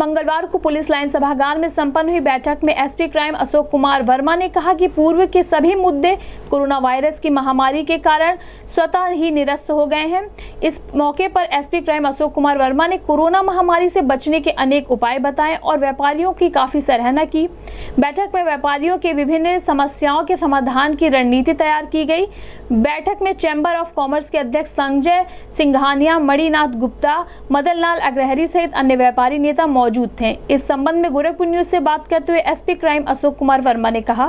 मंगलवार को police line सभागार में संपन्न हुई बैठक में एसपी क्राइम अशोक कुमार वर्मा ने कहा कि पूर्व के सभी मुद्दे कोरोना वायरस की महामारी के कारण स्वतः ही निरस्त हो गए हैं। इस मौके पर एसपी क्राइम अशोक कुमार वर्मा ने कोरोना महामारी से बचने के अनेक उपाय बताए और व्यापारियों की काफी सराहना की। बैठक में व्यापारियों के विभिन्न समस्याओं के समाधान की रणनीति तैयार की गई। बैठक में चैम्बर ऑफ कॉमर्स के अध्यक्ष संजय सिंघानिया, मणिनाथ गुप्ता, मदन लाल अग्रहरी सहित अन्य व्यापारी नेता मौजूद थे। इस संबंध में गोरखपुर न्यूज से बात करते हुए एसपी क्राइम अशोक कुमार वर्मा ने कहा,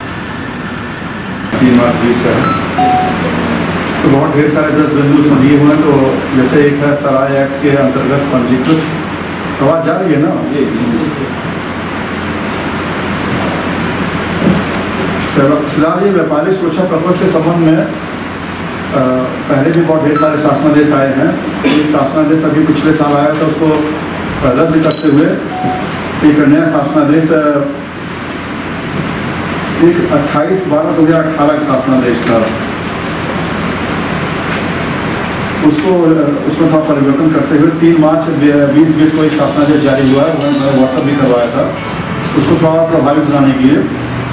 3 मार्च 20 का तो बहुत ढेर सारे 10 बिंदु उसमें दिए हुए हैं। तो जैसे एक है सराय एक्ट के अंतर्गत पंजीकृत, आवाज जा रही है ना? फिलहाल ये व्यापारी सुरक्षा प्रकोष्ठ के संबंध में पहले भी बहुत ढेर सारे शासनादेश आए हैं। एक शासनादेश अभी पिछले साल आया था, उसको रद्द करते हुए एक नया शासनादेश 28/12/2018 का शासनादेश था। उसमें थोड़ा परिवर्तन करते हुए 3 मार्च 2020 को एक शासनादेश जारी हुआ है। मैंने व्हाट्सएप भी करवाया था, उसको थोड़ा प्रभावी बनाने के लिए।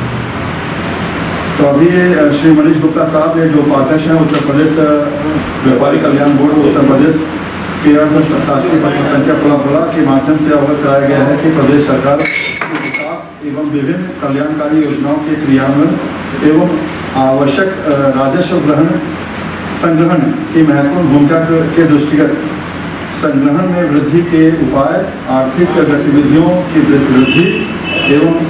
तो अभी श्री मनीष गुप्ता साहब, ये जो उपाध्यक्ष हैं उत्तर प्रदेश व्यापारी कल्याण बोर्ड उत्तर प्रदेश के शासकीय पत्र संख्या 16 के माध्यम से अवगत कराया गया है कि प्रदेश सरकार के विकास एवं विभिन्न कल्याणकारी योजनाओं के क्रियान्वयन एवं आवश्यक राजस्व संग्रहण की महत्वपूर्ण भूमिका के दृष्टिगत संग्रहण में वृद्धि के उपाय, आर्थिक गतिविधियों की वृद्धि एवं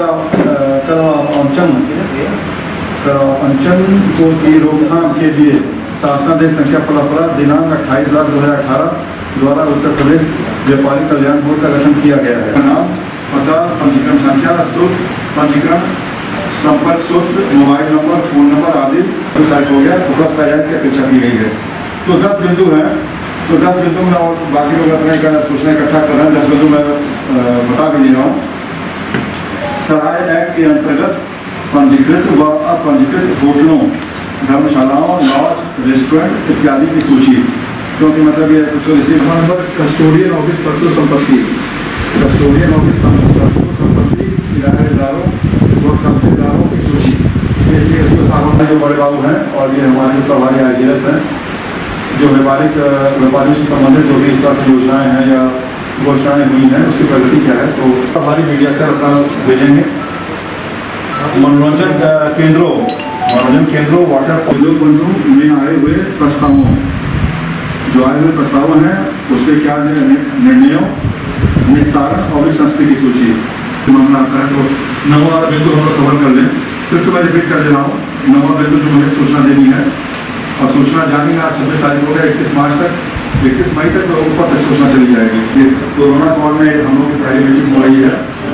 करावंचन की रोकथाम के लिए शासनादेश संख्या 16 दिनांक 28/2018 द्वारा उत्तर प्रदेश व्यापारी कल्याण बोर्ड का गठन किया गया है। नाम, पता, पंजीकरण संख्या, सूत्र, पंजीकरण, संपर्क सूत्र, मोबाइल नंबर, फोन नंबर आदि साइट हो गया। उपलब्ध कार्यालय की अपेक्षा की गई है। तो 10 बिंदु हैं। तो 10 बिंदु में और बाकी लोग अपने सूचना इकट्ठा कर रहे हैं। 10 बिंदु मैं बता भी दे रहा हूँ। सराय एक्ट के अंतर्गत पंजीकृत व अपंजीकृत होटलों, धर्मशालाओं, लॉज, रेस्टोरेंट इत्यादि की सूची, क्योंकि मतलब ये नंबर कस्टोडियन ऑफिस सत्व संपत्ति, कस्टोडियन ऑफिस सत्व संपत्ति, किराएदारों व कब्जेदारों की सूची। ये जो बड़े बाबू हैं और ये हमारे प्रभारी IGS हैं, जो व्यापारियों से संबंधित जो भी इस तरह से योजनाएँ हैं या घोषणाएँ हुई हैं उसकी प्रगति क्या है, तो हमारी मीडिया से अपना भेजेंगे। मनोरंजन केंद्रों वाटर उद्योग बंधु में आए हुए प्रस्तावों, जो आए हुए प्रस्ताव हैं उसके क्या निर्णयों, निस्तारण और संस्कृति की सूची मामला आता है। तो 9वां बिंदु हम लोग कवर कर लें। फिर से मैं रिपीट कर दे रहा हूँ। 9वां बिंदु जो मुझे सूचना देनी है और सूचना जानी आज 26 तारीख हो गया, 31 मार्च तक, 31 मई तक ऊपर तक सूचना चली जाएगी। ये कोरोना काल में हम लोग की पहली मीटिंग हो रही है।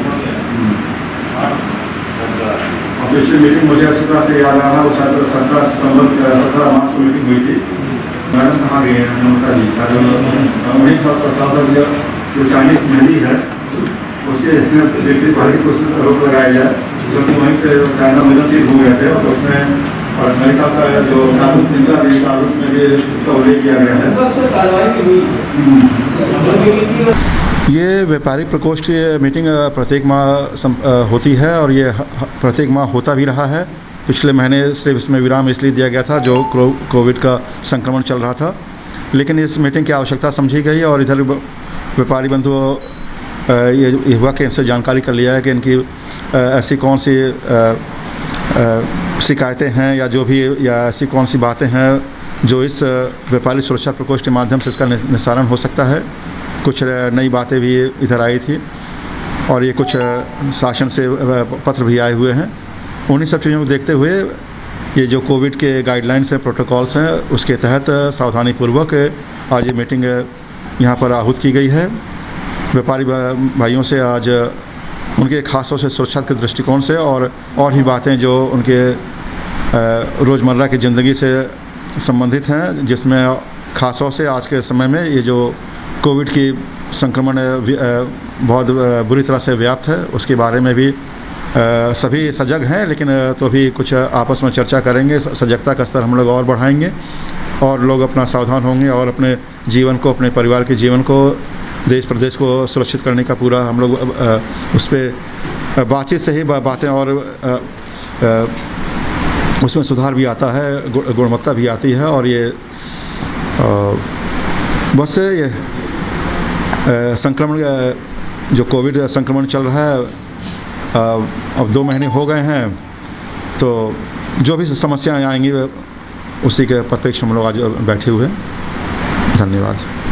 और पिछली मीटिंग मुझे अच्छी तरह से याद आ रहा है, वो 17 मार्च को मीटिंग हुई थी। मैडम कहाँ गई है? नमस्कार जी। वहीं प्रस्ताव जो चाइनीज मेहंदी है उसके बिक्री पर ही कुछ रोक लगाया जाए, क्योंकि वहीं से चाइना मिलनशील हो गए थे और उसमें और मेरे ख्याल से जो कानून में भी इसका उल्लेख किया गया है। ये व्यापारिक प्रकोष्ठ की मीटिंग प्रत्येक माह होती है और ये प्रत्येक माह होता भी रहा है। पिछले महीने सिर्फ इसमें विराम इसलिए दिया गया था जो कोविड का संक्रमण चल रहा था, लेकिन इस मीटिंग की आवश्यकता समझी गई और इधर व्यापारी बंधुओं ये युवा के इनसे जानकारी कर लिया है कि इनकी ऐसी कौन सी शिकायतें हैं या जो भी या ऐसी कौन सी बातें हैं जो इस व्यापारी सुरक्षा प्रकोष्ठ के माध्यम से इसका निस्तारण हो सकता है। कुछ नई बातें भी इधर आई थी और ये कुछ शासन से पत्र भी आए हुए हैं। उन्हीं सब चीज़ों को देखते हुए ये जो कोविड के गाइडलाइंस हैं, प्रोटोकॉल्स हैं, उसके तहत सावधानीपूर्वक आज ये मीटिंग यहाँ पर आहूत की गई है। व्यापारी भाइयों से आज उनके खासतौर से सुरक्षा के दृष्टिकोण से और भी बातें जो उनके रोज़मर्रा की ज़िंदगी से संबंधित हैं, जिसमें खासतौर से आज के समय में ये जो कोविड की संक्रमण बहुत बुरी तरह से व्याप्त है, उसके बारे में भी सभी सजग हैं, लेकिन तो भी कुछ आपस में चर्चा करेंगे। सजगता का स्तर हम लोग और बढ़ाएंगे और लोग अपना सावधान होंगे और अपने जीवन को, अपने परिवार के जीवन को देश प्रदेश को सुरक्षित करने का पूरा हम लोग उस पर बातचीत से ही बातें और उसमें सुधार भी आता है, गुणवत्ता भी आती है। और ये बस ये संक्रमण जो कोविड संक्रमण चल रहा है अब 2 महीने हो गए हैं, तो जो भी समस्याएं आएंगी उसी के परिप्रेक्ष्य हम लोग आज बैठे हुए हैं। धन्यवाद।